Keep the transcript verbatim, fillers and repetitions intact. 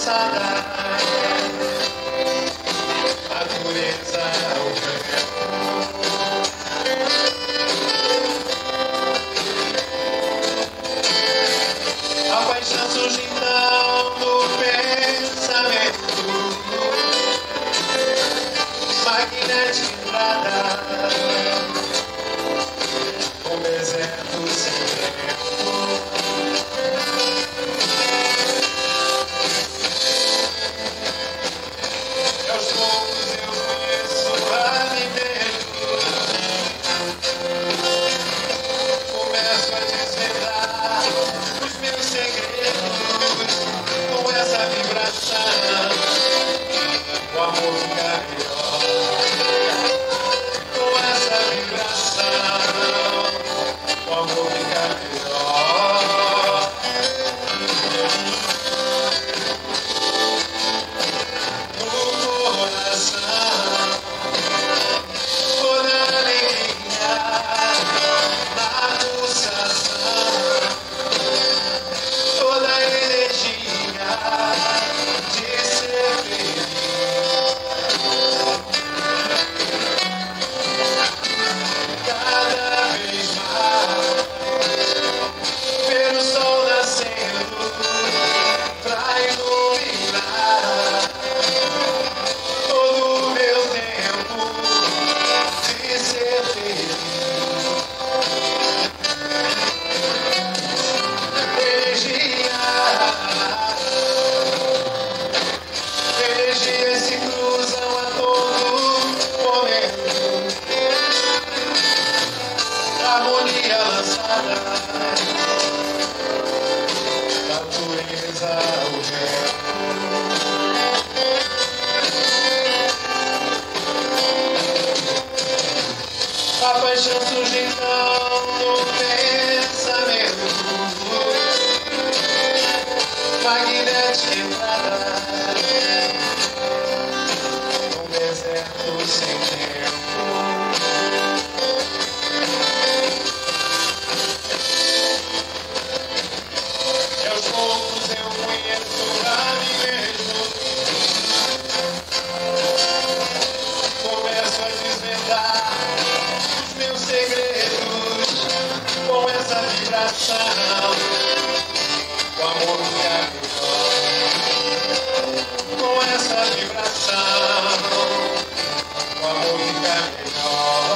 lançada, a dureza, o vento. A paixão surge então do pensamento, magnética entrada, um deserto sem tempo. Aos poucos eu conheço a mim mesmo, começo a desvendar os meus segredos com essa vibração, o amor fica melhor. Com essa vibração, o amor fica melhor. No coração, toda alegria, na pulsação, toda energia de ser feliz. Cada vez mais, ver o sol nascendo pra iluminar todo o meu tempo de ser feliz. Energia, energias se cruzam a todo momento, harmonia lançada, natureza, o vento. A paixão surge então no pensamento, magnética entrada, num deserto sem tempo. E aos poucos eu conheço a mim mesmo, começo a desvendar os meus segredos com essa vibração, o amor fica melhor. Com essa vibração, o amor fica melhor.